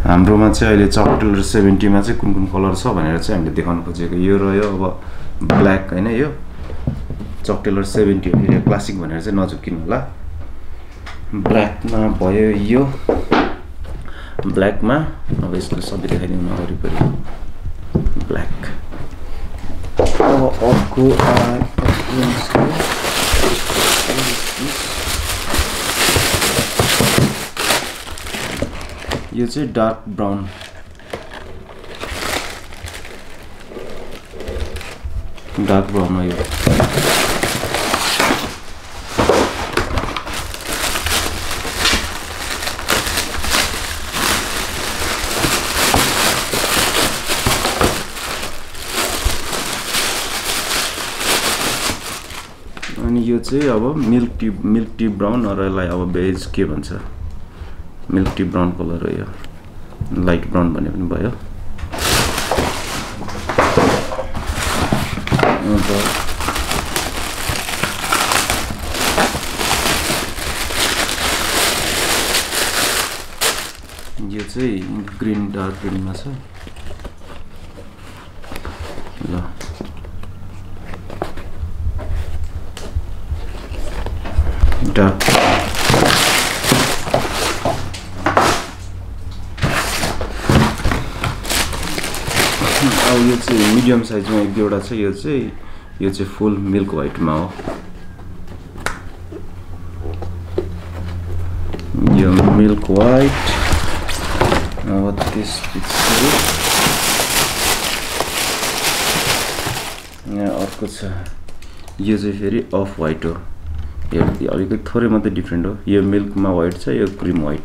हाम्रोमा चाहिँ अहिले चकलेट 70 मा चाहिँ कुन कलर छ भनेर चाहिँ हामीले देखाउन खोजेको यो रह्यो अब ब्ल्याक हैन यो चकलेट 70 हो यो क्लासिक भनेर चाहिँ नझुकिनु होला ब्ल्याक मा भयो यो ब्ल्याक मा अब यसको सबै देखाइदिनु न वरिपरि ब्ल्याक अब अर्को यो चाहिँ डार्क ब्राउन हो यो अनि यो चाहिँ अब मिल्क टी ब्राउन र यसलाई अब बेज के भन्छ मिल्क टी ब्राउन कलर हो यो लाइट ब्राउन भने पनि भयो यो चाहिँ ग्रीन डार्क ग्रीन मा छ ल डार्क अब यो चाहिँ मिडियम साइजमा एक दुईवटा छ यो चाहिँ फुल मिल्क व्हाइट मा हो यो मिल्क व्हाइट अब त्यसपछि यहाँ अर्को छ यो चाहिँ फेरि अफ व्हाइट हो यो अलिकति थोरै मात्रै डिफ्रेन्ट हो यो मिल्क मा व्हाइट छ यो क्रीम व्हाइट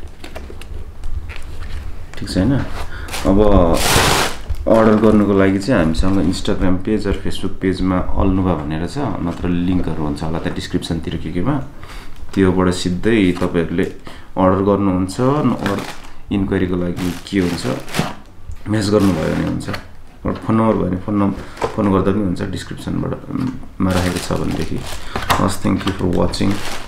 ठीक छैन अब अर्डर गर्नुको लागि चाहिँ हामीसँग इन्स्टाग्राम पेज र फेसबुक पेजमा अल्नुवा भनेर छ नत्र लिंकहरु हुन्छ होला त डिस्क्रिप्सनतिर केमा त्योबाट सिधै तपाईहरुले अर्डर गर्नुहुन्छ और इन्क्वायरीको लागि के हुन्छ मेसेज गर्नुभयो भने हुन्छ और फोन नम्बर भयो भने फोन गर्दा पनि हुन्छ डिस्क्रिप्सनबाट मा राखेको छ भनेदेखि थ्यांक यू फर वाचिङ